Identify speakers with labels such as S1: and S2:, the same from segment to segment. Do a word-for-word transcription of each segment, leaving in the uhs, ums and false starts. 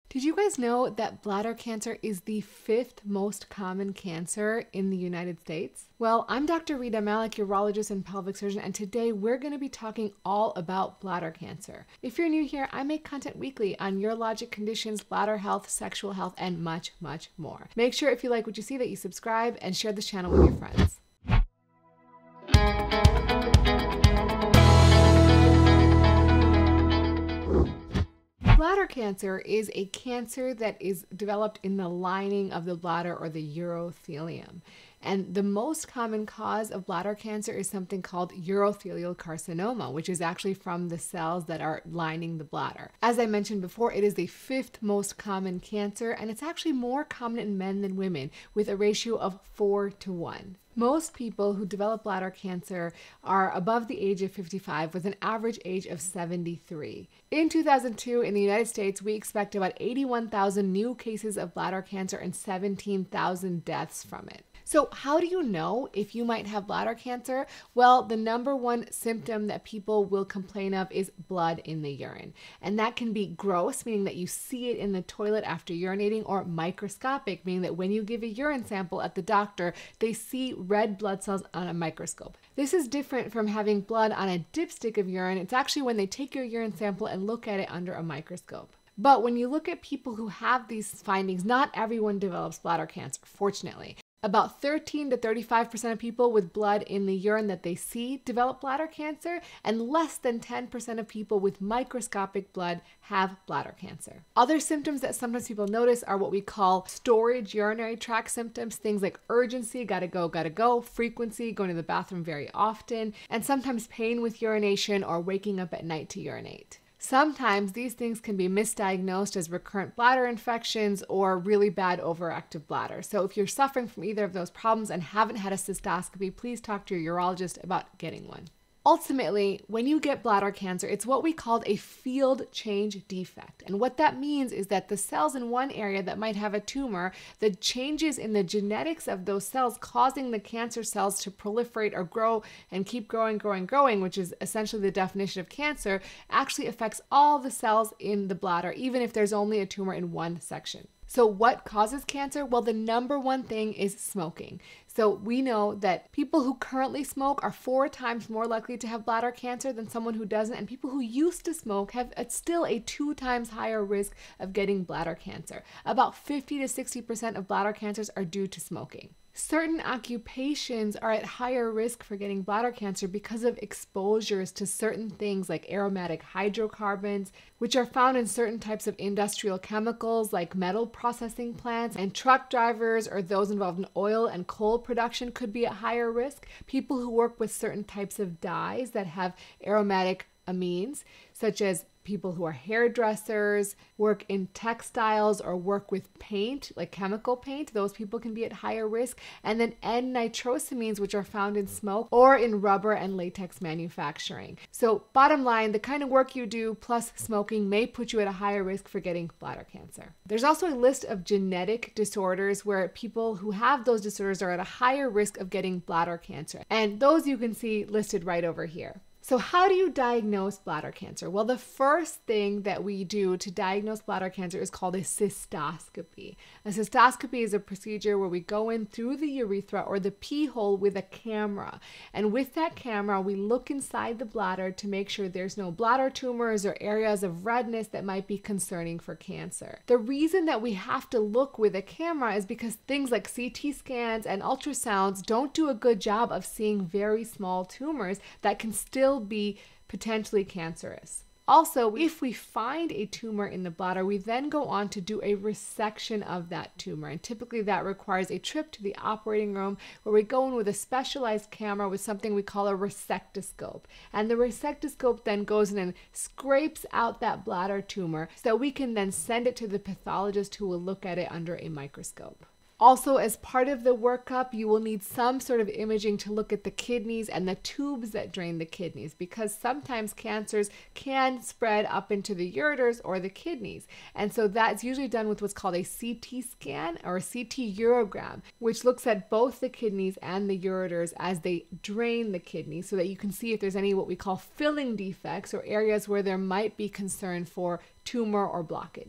S1: Did you guys know that bladder cancer is the fifth most common cancer in the United States? Well, I'm Doctor Rena Malik, urologist and pelvic surgeon, and today we're going to be talking all about bladder cancer. If you're new here, I make content weekly on urologic conditions, bladder health, sexual health, and much, much more. Make sure if you like what you see that you subscribe and share this channel with your friends. Bladder cancer is a cancer that is developed in the lining of the bladder or the urothelium. And the most common cause of bladder cancer is something called urothelial carcinoma, which is actually from the cells that are lining the bladder. As I mentioned before, it is the fifth most common cancer, and it's actually more common in men than women, with a ratio of four to one. Most people who develop bladder cancer are above the age of fifty-five, with an average age of seventy-three. In two thousand two, in the United States, we expect about eighty-one thousand new cases of bladder cancer and seventeen thousand deaths from it. So how do you know if you might have bladder cancer? Well, the number one symptom that people will complain of is blood in the urine. And that can be gross, meaning that you see it in the toilet after urinating, or microscopic, meaning that when you give a urine sample at the doctor, they see red blood cells on a microscope. This is different from having blood on a dipstick of urine. It's actually when they take your urine sample and look at it under a microscope. But when you look at people who have these findings, not everyone develops bladder cancer, fortunately. About thirteen to thirty-five percent of people with blood in the urine that they see develop bladder cancer, and less than ten percent of people with microscopic blood have bladder cancer. Other symptoms that sometimes people notice are what we call storage urinary tract symptoms, things like urgency, gotta go, gotta go, frequency, going to the bathroom very often, and sometimes pain with urination or waking up at night to urinate. Sometimes these things can be misdiagnosed as recurrent bladder infections or really bad overactive bladder. So if you're suffering from either of those problems and haven't had a cystoscopy, please talk to your urologist about getting one. Ultimately, when you get bladder cancer, it's what we called a field change defect. And what that means is that the cells in one area that might have a tumor, the changes in the genetics of those cells causing the cancer cells to proliferate or grow and keep growing, growing, growing, which is essentially the definition of cancer, actually affects all the cells in the bladder, even if there's only a tumor in one section. So what causes cancer? Well, the number one thing is smoking. So we know that people who currently smoke are four times more likely to have bladder cancer than someone who doesn't, and people who used to smoke have still a two times higher risk of getting bladder cancer. About fifty to sixty percent of bladder cancers are due to smoking. Certain occupations are at higher risk for getting bladder cancer because of exposures to certain things like aromatic hydrocarbons, which are found in certain types of industrial chemicals like metal processing plants, and truck drivers or those involved in oil and coal production could be at higher risk. People who work with certain types of dyes that have aromatic amines, such as people who are hairdressers, work in textiles, or work with paint, like chemical paint, those people can be at higher risk. And then N-nitrosamines, which are found in smoke or in rubber and latex manufacturing. So bottom line, the kind of work you do plus smoking may put you at a higher risk for getting bladder cancer. There's also a list of genetic disorders where people who have those disorders are at a higher risk of getting bladder cancer. And those you can see listed right over here. So how do you diagnose bladder cancer? Well, the first thing that we do to diagnose bladder cancer is called a cystoscopy. A cystoscopy is a procedure where we go in through the urethra or the pee hole with a camera. And with that camera, we look inside the bladder to make sure there's no bladder tumors or areas of redness that might be concerning for cancer. The reason that we have to look with a camera is because things like C T scans and ultrasounds don't do a good job of seeing very small tumors that can still be potentially cancerous. Also, if we find a tumor in the bladder, we then go on to do a resection of that tumor. And typically that requires a trip to the operating room where we go in with a specialized camera with something we call a resectoscope. And the resectoscope then goes in and scrapes out that bladder tumor so we can then send it to the pathologist who will look at it under a microscope. Also, as part of the workup, you will need some sort of imaging to look at the kidneys and the tubes that drain the kidneys, because sometimes cancers can spread up into the ureters or the kidneys. And so that's usually done with what's called a C T scan or a C T urogram, which looks at both the kidneys and the ureters as they drain the kidney so that you can see if there's any what we call filling defects or areas where there might be concern for tumor or blockage.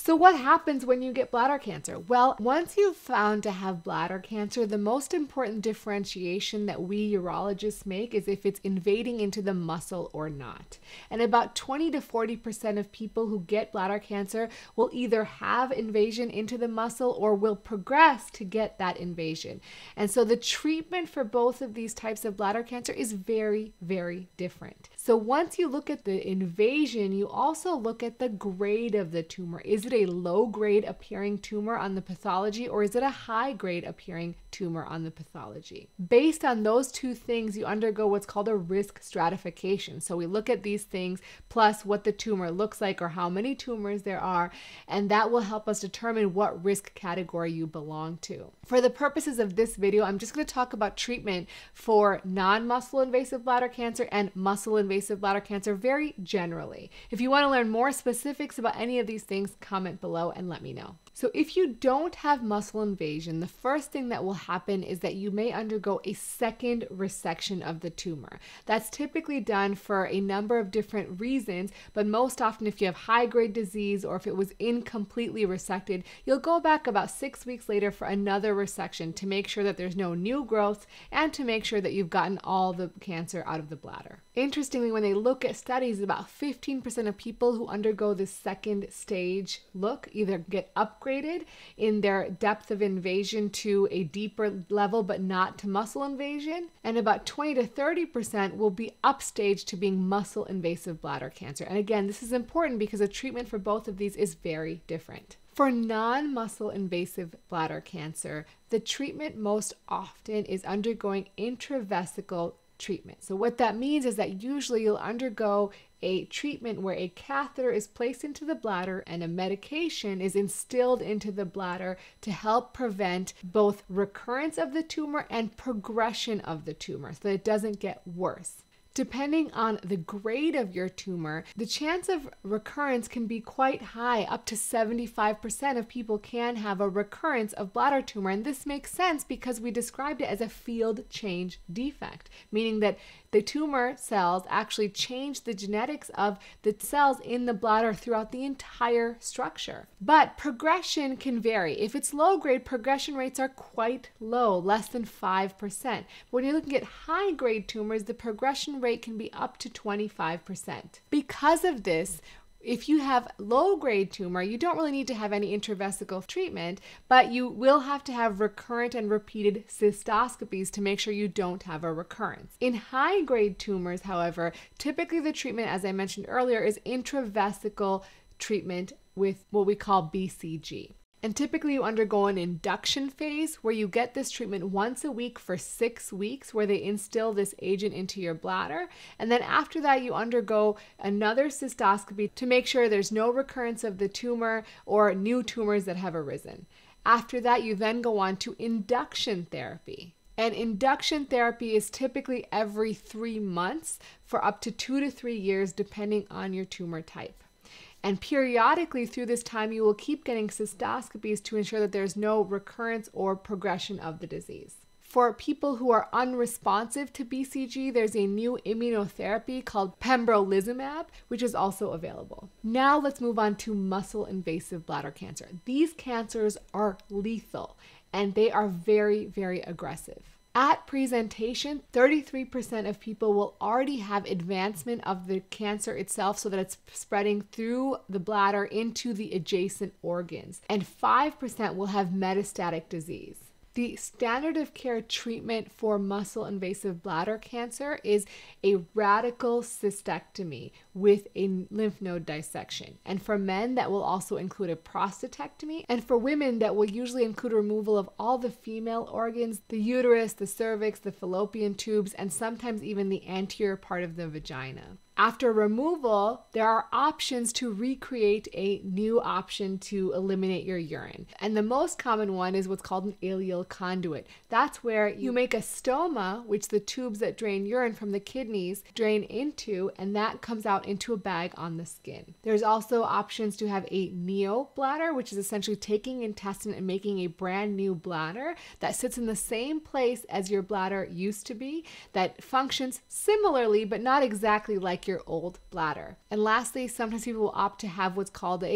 S1: So what happens when you get bladder cancer? Well, once you've found to have bladder cancer, the most important differentiation that we urologists make is if it's invading into the muscle or not. And about twenty to forty percent of people who get bladder cancer will either have invasion into the muscle or will progress to get that invasion. And so the treatment for both of these types of bladder cancer is very, very different. So once you look at the invasion, you also look at the grade of the tumor. Is it a low grade appearing tumor on the pathology, or is it a high grade appearing tumor on the pathology? Based on those two things, you undergo what's called a risk stratification. So we look at these things plus what the tumor looks like or how many tumors there are, and that will help us determine what risk category you belong to. For the purposes of this video, I'm just going to talk about treatment for non-muscle invasive bladder cancer and muscle invasive bladder cancer very generally. If you want to learn more specifics about any of these things, comment below and let me know. So if you don't have muscle invasion, the first thing that will happen is that you may undergo a second resection of the tumor. That's typically done for a number of different reasons, but most often if you have high-grade disease or if it was incompletely resected, you'll go back about six weeks later for another resection to make sure that there's no new growth and to make sure that you've gotten all the cancer out of the bladder. Interestingly, when they look at studies, about fifteen percent of people who undergo this second stage look either get upgraded in their depth of invasion to a deeper level, but not to muscle invasion, and about twenty to thirty percent will be upstaged to being muscle invasive bladder cancer. And again, this is important because the treatment for both of these is very different. For non-muscle invasive bladder cancer, the treatment most often is undergoing intravesical treatment. So what that means is that usually you'll undergo a treatment where a catheter is placed into the bladder and a medication is instilled into the bladder to help prevent both recurrence of the tumor and progression of the tumor so that it doesn't get worse. Depending on the grade of your tumor, the chance of recurrence can be quite high. Up to seventy-five percent of people can have a recurrence of bladder tumor. And this makes sense because we described it as a field change defect, meaning that the tumor cells actually change the genetics of the cells in the bladder throughout the entire structure. But progression can vary. If it's low grade, progression rates are quite low, less than five percent. When you're looking at high grade tumors, the progression rate can be up to twenty-five percent. Because of this, if you have low-grade tumor, you don't really need to have any intravesical treatment, but you will have to have recurrent and repeated cystoscopies to make sure you don't have a recurrence. In high-grade tumors, however, typically the treatment, as I mentioned earlier, is intravesical treatment with what we call B C G. And typically you undergo an induction phase where you get this treatment once a week for six weeks where they instill this agent into your bladder. And then after that you undergo another cystoscopy to make sure there's no recurrence of the tumor or new tumors that have arisen. After that you then go on to induction therapy. And induction therapy is typically every three months for up to two to three years depending on your tumor type. And periodically through this time, you will keep getting cystoscopies to ensure that there's no recurrence or progression of the disease. For people who are unresponsive to B C G, there's a new immunotherapy called pembrolizumab, which is also available. Now let's move on to muscle invasive bladder cancer. These cancers are lethal and they are very, very aggressive. At presentation, thirty-three percent of people will already have advancement of the cancer itself so that it's spreading through the bladder into the adjacent organs, and five percent will have metastatic disease. The standard of care treatment for muscle invasive bladder cancer is a radical cystectomy with a lymph node dissection. And for men, that will also include a prostatectomy. And for women, that will usually include removal of all the female organs, the uterus, the cervix, the fallopian tubes, and sometimes even the anterior part of the vagina. After removal, there are options to recreate a new option to eliminate your urine. And the most common one is what's called an ileal conduit. That's where you make a stoma, which the tubes that drain urine from the kidneys drain into, and that comes out into a bag on the skin. There's also options to have a neobladder, which is essentially taking intestine and making a brand new bladder that sits in the same place as your bladder used to be, that functions similarly, but not exactly like your old bladder. And lastly, sometimes people will opt to have what's called a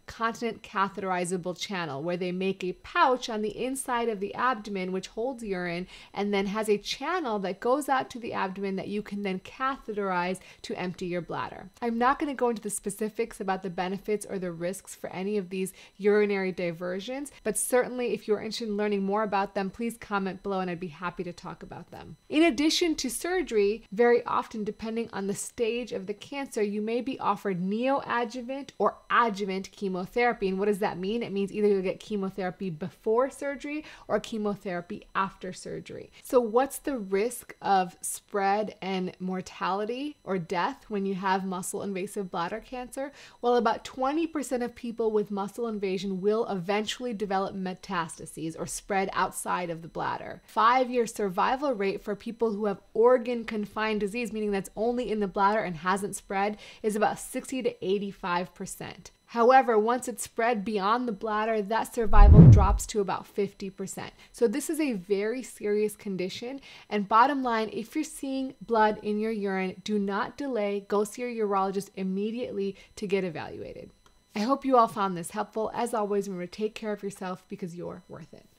S1: continent catheterizable channel, where they make a pouch on the inside of the abdomen which holds urine and then has a channel that goes out to the abdomen that you can then catheterize to empty your bladder. I'm not going to go into the specifics about the benefits or the risks for any of these urinary diversions, but certainly if you're interested in learning more about them, please comment below and I'd be happy to talk about them. In addition to surgery, very often depending on the stage of the cancer, you may be offered neoadjuvant or adjuvant chemotherapy. And what does that mean? It means either you'll get chemotherapy before surgery or chemotherapy after surgery. So what's the risk of spread and mortality or death when you have muscle invasive bladder cancer? Well, about twenty percent of people with muscle invasion will eventually develop metastases or spread outside of the bladder. Five-year survival rate for people who have organ-confined disease, meaning that's only in the bladder and hasn't spread, is about sixty to eighty-five percent. However, once it's spread beyond the bladder, that survival drops to about fifty percent. So this is a very serious condition. And bottom line, if you're seeing blood in your urine, do not delay. Go see your urologist immediately to get evaluated. I hope you all found this helpful. As always, remember to take care of yourself because you're worth it.